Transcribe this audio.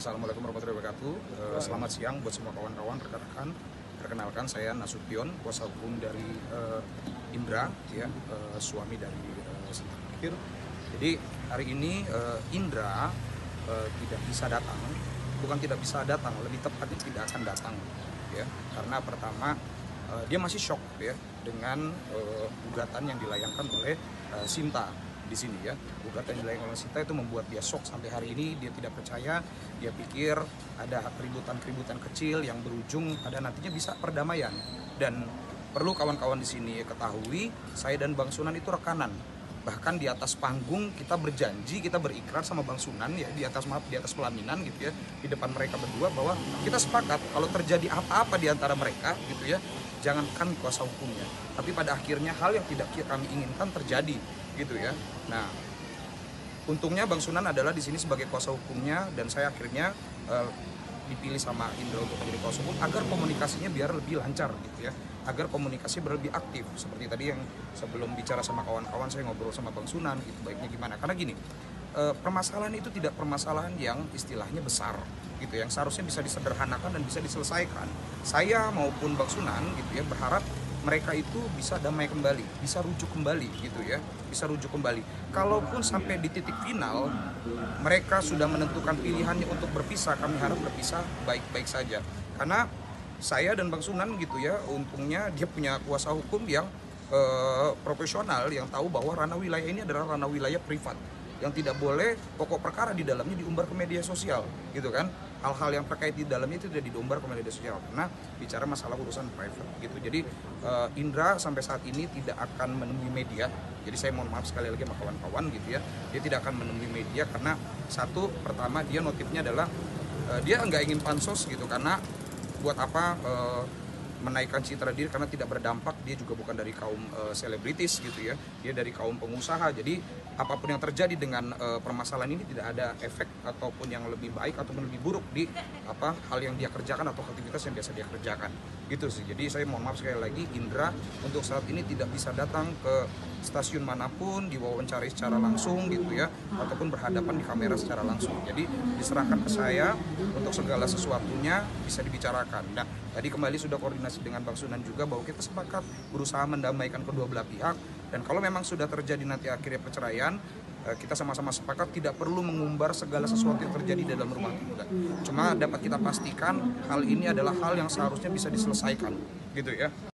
Assalamualaikum warahmatullahi wabarakatuh. Selamat siang buat semua kawan-kawan, rekan-rekan. Perkenalkan, saya Nasution, kuasa hukum dari Indra, ya, suami dari Sinta Akhir. Jadi hari ini Indra tidak bisa datang, bukan tidak bisa datang, lebih tepatnya tidak akan datang, ya, karena pertama dia masih shock, ya, dengan gugatan yang dilayangkan oleh Sinta di sini, ya. Gugatan yang dilayangkan oleh Sinta itu membuat dia shock sampai hari ini. Dia tidak percaya, dia pikir ada keributan-keributan kecil yang berujung pada nantinya bisa perdamaian. Dan perlu kawan-kawan di sini ketahui, saya dan Bang Sunan itu rekanan. Bahkan di atas panggung kita berjanji, kita berikrar sama Bang Sunan, ya, di atas pelaminan gitu, ya, di depan mereka berdua, bahwa kita sepakat kalau terjadi apa-apa di antara mereka gitu, ya, jangankan kuasa hukumnya, tapi pada akhirnya hal yang tidak kami inginkan terjadi gitu, ya. Nah, untungnya Bang Sunan adalah di sini sebagai kuasa hukumnya, dan saya akhirnya dipilih sama Indra untuk menjadi kuasa hukum agar komunikasinya biar lebih lancar gitu, ya, agar komunikasi lebih aktif. Seperti tadi yang sebelum bicara sama kawan-kawan, saya ngobrol sama Bang Sunan gitu, baiknya gimana, karena gini, permasalahan itu tidak permasalahan yang istilahnya besar gitu, yang seharusnya bisa disederhanakan dan bisa diselesaikan. Saya maupun Bang Sunan gitu, ya, berharap mereka itu bisa damai kembali, bisa rujuk kembali gitu, ya, bisa rujuk kembali. Kalaupun sampai di titik final mereka sudah menentukan pilihannya untuk berpisah, kami harap berpisah baik-baik saja. Karena saya dan Bang Sunan gitu, ya, untungnya dia punya kuasa hukum yang profesional, yang tahu bahwa ranah wilayah ini adalah ranah wilayah privat, yang tidak boleh pokok perkara di dalamnya diumbar ke media sosial gitu kan. Hal-hal yang terkait di dalamnya itu tidak diumbar ke media sosial karena bicara masalah urusan private gitu. Jadi Indra sampai saat ini tidak akan menemui media. Jadi saya mohon maaf sekali lagi sama kawan-kawan gitu, ya, dia tidak akan menemui media karena satu, pertama dia motifnya adalah dia nggak ingin pansos gitu, karena buat apa menaikkan citra diri karena tidak berdampak. Dia juga bukan dari kaum selebritis gitu, ya, dia dari kaum pengusaha. Jadi apapun yang terjadi dengan permasalahan ini tidak ada efek ataupun yang lebih baik ataupun lebih buruk di hal yang dia kerjakan atau aktivitas yang biasa dia kerjakan gitu sih. Jadi saya mohon maaf sekali lagi, Indra untuk saat ini tidak bisa datang ke stasiun manapun, diwawancarai secara langsung gitu, ya, ataupun berhadapan di kamera secara langsung. Jadi diserahkan ke saya untuk segala sesuatunya bisa dibicarakan. Nah, tadi kembali sudah koordinasi dengan Bang Sunan juga bahwa kita sepakat berusaha mendamaikan kedua belah pihak, dan kalau memang sudah terjadi nanti akhirnya perceraian, kita sama-sama sepakat tidak perlu mengumbar segala sesuatu yang terjadi dalam rumah tangga. Cuma dapat kita pastikan hal ini adalah hal yang seharusnya bisa diselesaikan gitu, ya.